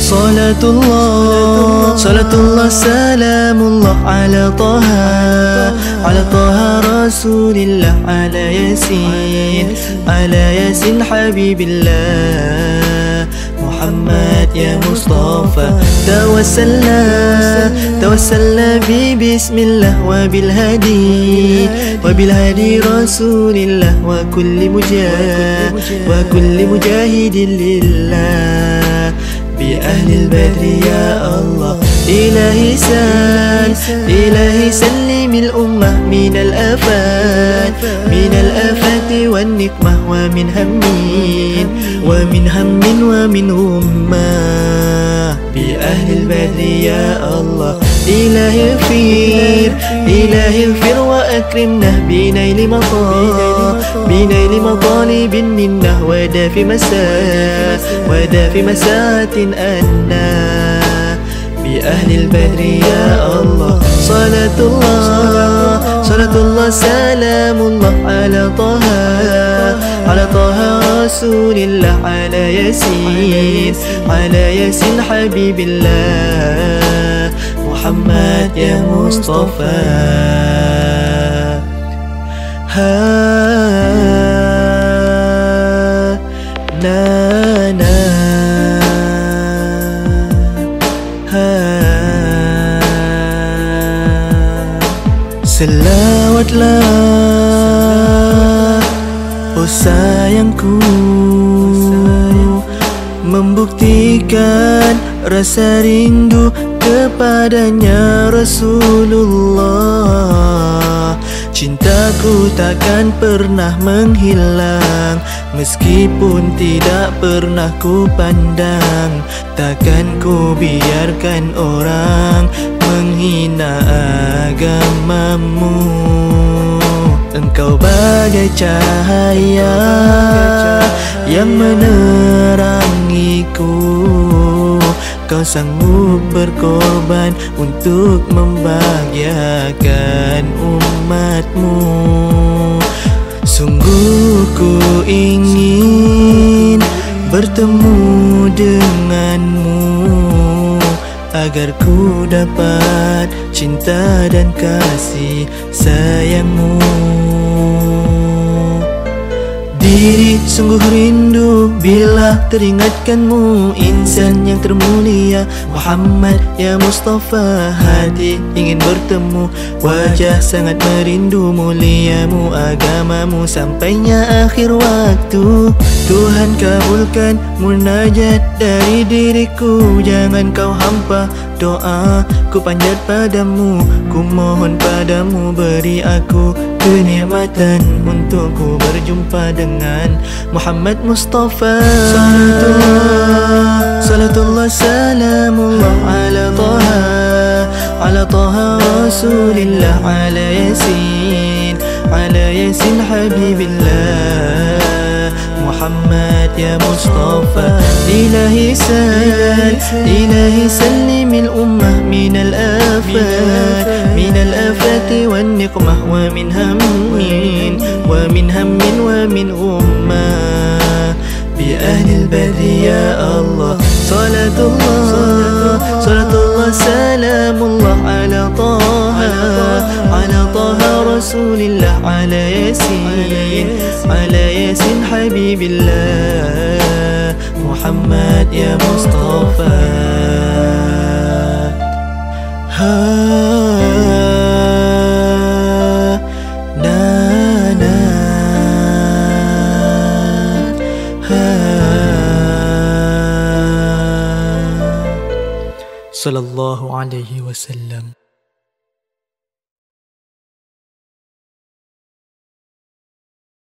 Salatullah, salatullah, salamullah ala Taha, ala Taha Rasulillah, ala Yasin Habibillah, Muhammad ya Mustofa. Tawassalna bi bismillah wa bil hadi Rasulillah wa kulli mujahidin lillah bi ahli al-badri ya Allah. Ilahi sallimil ummah min al-afat wan nikmah wa min hammin wa min ummah bi ahli al-badri ya Allah. Ilahi fir wa akrimna bi naili matalibin minnah wa dafi masatin anna bi ahli al-badri ya Allah. Salatullah, salamullah ala Taha Rasulillah, ala Yasin Habibillah, Muhammad ya Mustofa. Selawatlah, oh sayangku, membuktikan rasa rindu kepadanya Rasulullah. Cintaku takkan pernah menghilang, meskipun tidak pernah ku pandang. Takkan ku biarkan orang menghina agamamu. Engkau bagai cahaya yang menerangiku. Kau sanggup berkorban untuk membahagiakan umatmu. Sungguh ku ingin bertemu denganmu, agar ku dapat cinta dan kasih sayangmu. Diri sungguh rindu bila teringatkanmu, insan yang termulia Muhammad ya Mustofa. Hati ingin bertemu, wajah sangat merindu muliamu agamamu. Sampainya akhir waktu, Tuhan kabulkan munajat dari diriku. Jangan kau hampa doa ku panjat padamu. Ku mohon padamu, beri aku kenikmatan untuk ku berjumpa dengan Muhammad Mustofa. Salatullah, salamullah ala Taha Rasulillah, ala Yasin Habibillah, Muhammad ya Mustofa. Ilahi sallimil ummah min al-afat wan nikmah wa min hammin wa min ummah bi ahli al-badri ya Allah. Salatullah, salamullah ala Taha Rasulillah, ala Yasin Habibillah, Muhammad ya Mustofa. Sallallahu alaihi wasallam.